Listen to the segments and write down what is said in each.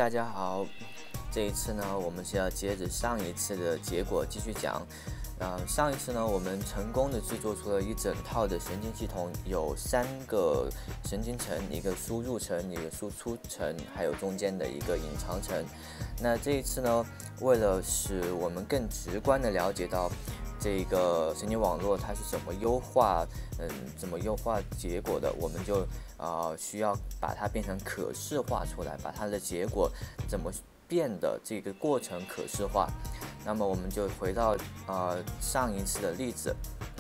大家好。这一次呢，我们是要接着上一次的结果继续讲。上一次呢，我们成功的制作出了一整套的神经系统，有3个神经层，一个输入层，一个输出层，还有中间的一个隐藏层。那这一次呢，为了使我们更直观的了解到这个神经网络它是怎么优化，怎么优化结果的，我们就需要把它变成可视化出来，把它的结果怎么变的这个过程可视化。那么我们就回到上一次的例子。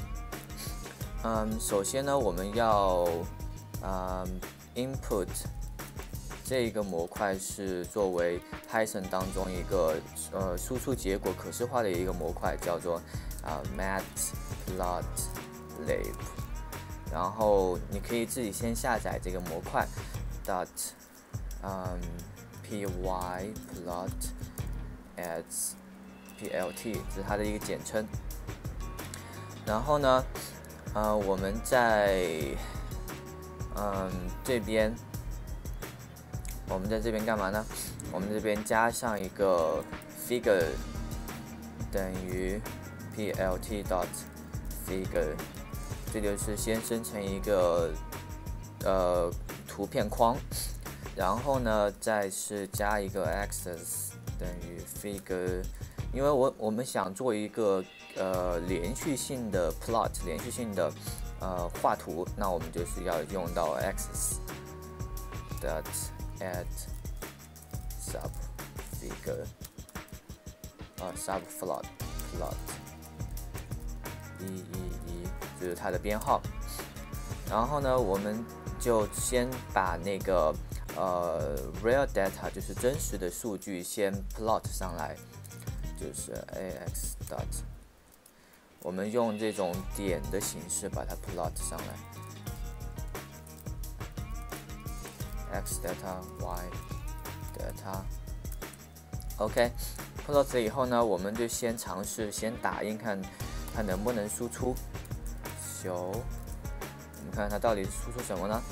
首先呢，我们要input 这个模块是作为 Python 当中一个输出结果可视化的一个模块，叫做matplotlib。然后你可以自己先下载这个模块 pyplot_as_plt， 这是它的一个简称。然后呢，我们在这边，我们在这边干嘛呢？我们这边加上一个 figure 等于 plt.figure， 这就是先生成一个图片框，然后呢再是加一个 axis 等于 figure， 因为我们想做一个连续性的 plot， 连续性的画图，那我们就是要用到 axis dot add subfigure subplot plot 111就是它的编号。然后呢，我们就先把那个real data 就是真实的数据先 plot 上来，就是 ax dot， 我们用这种点的形式把它 plot 上来 ，x data y data。OK， plot 了以后呢，我们就先尝试先打印看它能不能输出。我们看它到底输出什么呢？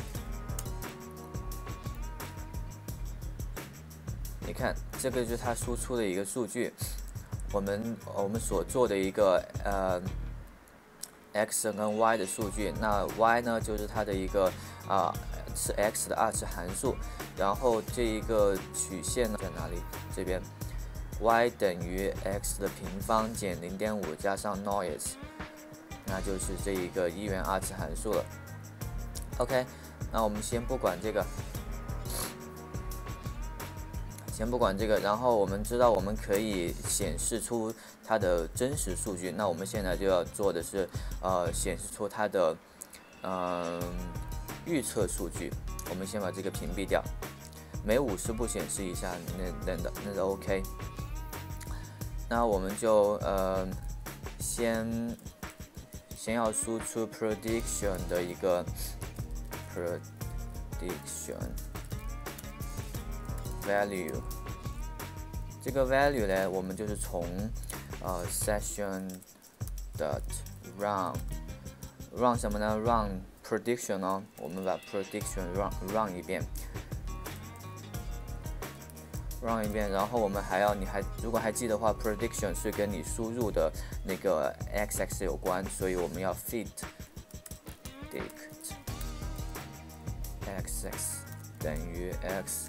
你看，这个就是它输出的一个数据。我们所做的一个x 跟 y 的数据。那 y 呢，就是它的一个是 x 的2次函数。然后这一个曲线呢在哪里？这边 y 等于 x 的平方减 0.5 加上 noise。那就是这一个1元2次函数了。OK， 那我们先不管这个，然后我们知道我们可以显示出它的真实数据。那我们现在就要做的是显示出它的预测数据。我们先把这个屏蔽掉，每50步显示一下，那就 OK。那我们就先要输出 prediction 的一个 prediction value， 这个 value 呢，我们就是从session .run 什么呢 ？run prediction 哦，我们把 prediction run 一遍。然后我们如果还记得的话 ，prediction 是跟你输入的那个 x 有关，所以我们要 feed predict x 等于 x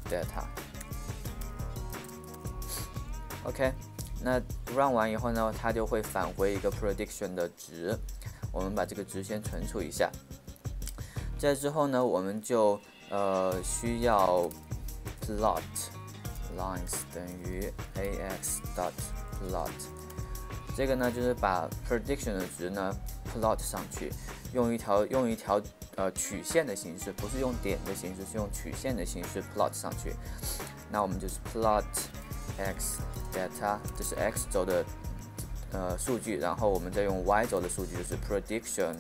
data。OK， 那 run 完以后呢，它就会返回一个 prediction 的值。我们把这个值先存储一下。在之后呢，我们就需要 plot lines 等于 ax dot plot， 这个呢就是把 prediction 的值呢 plot 上去，用一条曲线的形式，不是用点的形式，是用曲线的形式 plot 上去。那我们就是 plot x data， 这是 x 轴的数据，然后我们再用 y 轴的数据，就是 prediction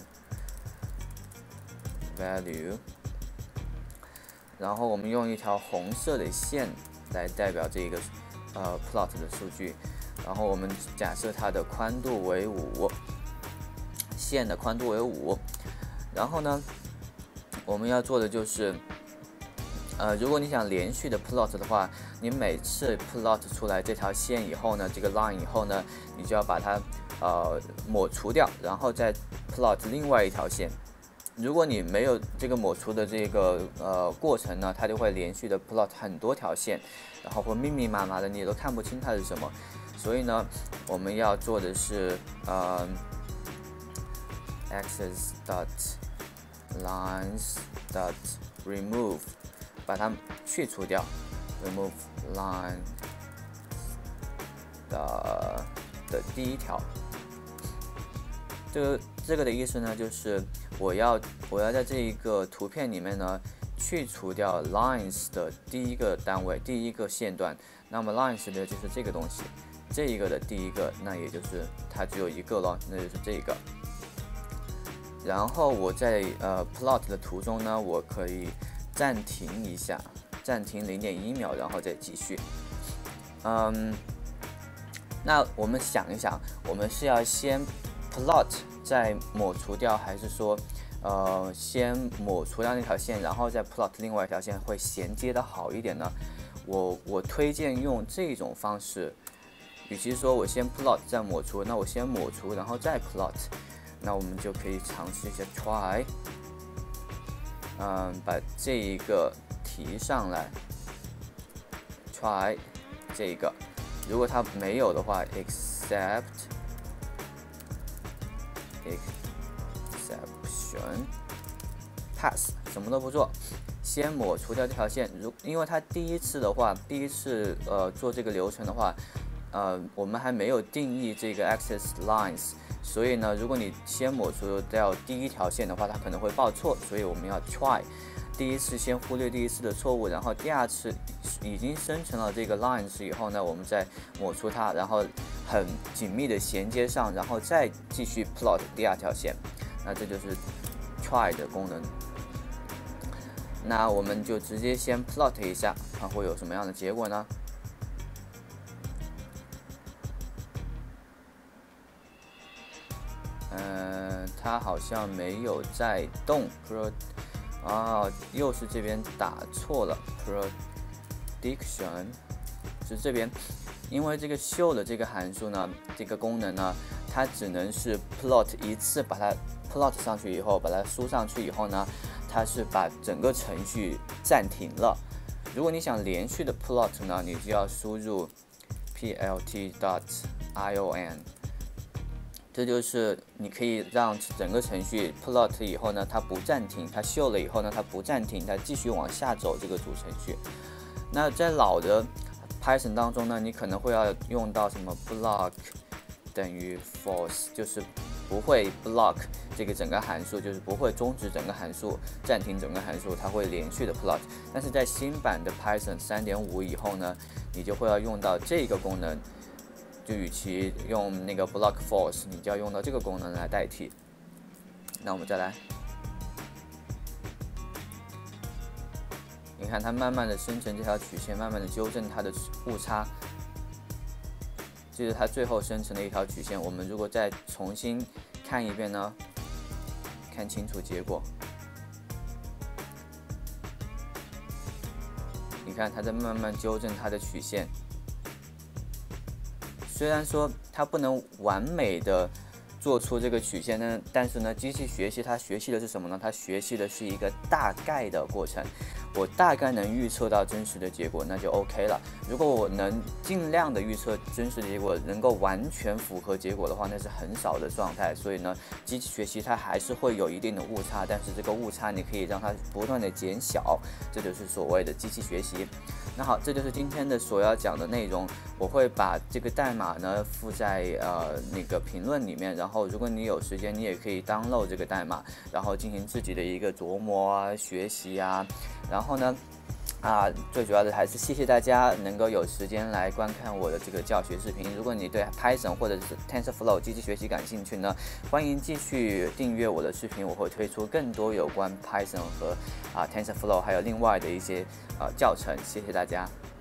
value， 然后我们用一条红色的线来代表这个plot 的数据，然后我们假设它的宽度为5，线的宽度为5，然后呢，我们要做的就是如果你想连续的 plot 的话，你每次 plot 出来这条线以后呢，这个 line 以后呢，你就要把它抹除掉，然后再 plot 另外一条线。如果你没有这个抹除的这个过程呢，它就会连续的 plot 很多条线，然后会密密麻麻的，你也都看不清它是什么。所以呢，我们要做的是axis dot lines dot remove， 把它去除掉 ，remove line 的第一条。这个的意思呢，就是我要在这一个图片里面呢，去除掉 lines 的第一个单位，第一个线段。那么 lines 的就是这个东西，这一个的第一个，那也就是它只有一个了，那就是这个。然后我在plot 的途中呢，我可以暂停一下，暂停0.1秒，然后再继续。那我们想一想，我们是要先 plot 再抹除掉，还是说先抹除掉那条线，然后再 plot 另外一条线会衔接的好一点呢？我推荐用这种方式，与其说我先 plot 再抹除，那我先抹除然后再 plot。那我们就可以尝试一下 try， 把这一个提上来 ，try 这一个，如果它没有的话 ，exception pass 什么都不做，先抹除掉这条线。因为它第一次做这个流程的话，我们还没有定义这个 axis lines。所以呢，如果你先抹除掉第一条线的话，它可能会报错，所以我们要 try， 第一次先忽略第一次的错误，然后第二次已经生成了这个 lines 以后呢，我们再抹除它，然后很紧密的衔接上，然后再继续 plot 第二条线。那这就是 try 的功能。那我们就直接先 plot 一下，看会有什么样的结果呢？它好像没有在动 又是这边打错了 prediction， 是这边，因为这个 show 的这个函数呢，这个功能呢，它只能是 plot 一次，把它 plot 上去以后，把它输上去以后呢，它是把整个程序暂停了。如果你想连续的 plot 呢，你就要输入 plt.ion。这就是你可以让整个程序 plot 以后呢，它不暂停，它秀了以后呢，它不暂停，它继续往下走这个主程序。那在老的 Python 当中呢，你可能会要用到什么 block 等于 false， 就是不会 block 这个整个函数，就是不会终止整个函数，暂停整个函数，它会连续的 plot。但是在新版的 Python 3.5 以后呢，你就会要用到这个功能。就与其用那个 block false， 你就要用到这个功能来代替。那我们再来，你看它慢慢的生成这条曲线，慢慢的纠正它的误差，这是它最后生成的一条曲线。我们如果再重新看一遍呢，看清楚结果，你看它在慢慢纠正它的曲线。虽然说它不能完美的做出这个曲线呢，但是呢，机器学习它学习的是什么呢？它学习的是一个大概的过程。我大概能预测到真实的结果，那就 OK 了。如果我能尽量的预测真实的结果，能够完全符合结果的话，那是很少的状态。所以呢，机器学习它还是会有一定的误差，但是这个误差你可以让它不断的减小，这就是所谓的机器学习。那好，这就是今天的所要讲的内容。我会把这个代码呢附在那个评论里面，然后如果你有时间，你也可以 download 这个代码，然后进行自己的一个琢磨啊、学习啊。然后呢，最主要的还是谢谢大家能够有时间来观看我的这个教学视频。如果你对 Python 或者是 TensorFlow 机器学习感兴趣呢，欢迎继续订阅我的视频，我会推出更多有关 Python 和TensorFlow 还有另外的一些教程。谢谢大家。